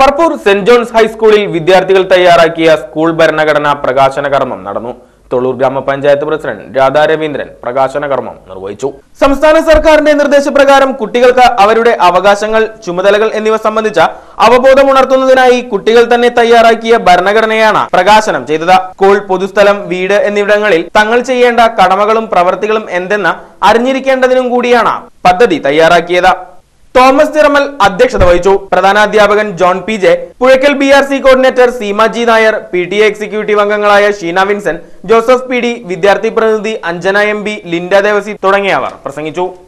ഷാർപൂർ saint John's ഹൈസ്കൂളിൽ വിദ്യാർത്ഥികൾ തയ്യാറാക്കിയ സ്കൂൾ ഭരണഘടനാ പ്രകാശന കർമ്മം നടന്നു. തൊള്ളൂർ ഗ്രാമപഞ്ചായത്ത് പ്രസിഡന്റ് രാധാ രവീന്ദ്രൻ പ്രകാശന കർമ്മം നിർവഹിച്ചു. സംസ്ഥാന സർക്കാരിന്റെ നിർദ്ദേശപ്രകാരം കുട്ടികൾക്ക് അവരുടെ അവകാശങ്ങൾ, ചുമതലകൾ എന്നിവ സംബന്ധിച്ച അവബോധമുണർത്തുന്നതിനായി കുട്ടികൾ തന്നെ തയ്യാറാക്കിയ ഭരണഘടനയാണ് പ്രകാശനം ചെയ്തത്. സ്കൂൾ, പൊതുസ്ഥലം, വീട് എന്നിവിടങ്ങളിൽ തങ്ങൾ ചെയ്യേണ്ട കടമകളും പ്രവൃത്തികളും എന്തെന്ന് അറിഞ്ഞിരിക്കേണ്ടതിനും കൂടിയാണ് പദ്ധതി തയ്യാറാക്കിയത്. തോമസ് ചിറമൽ അധ്യക്ഷത വഹിച്ചു. പ്രധാനാധ്യാപകൻ John P J, Puzhakkal BRC coordinator Seema G Nair, PTA executive അംഗങ്ങളായ ഷീന വിൻസെന്റ്, ജോസഫ് PD, വിദ്യാർത്ഥി പ്രതിനിധി അഞ്ജന MB, ലിൻഡ ദേവസി തുടങ്ങിയവർ പ്രസംഗിച്ചു.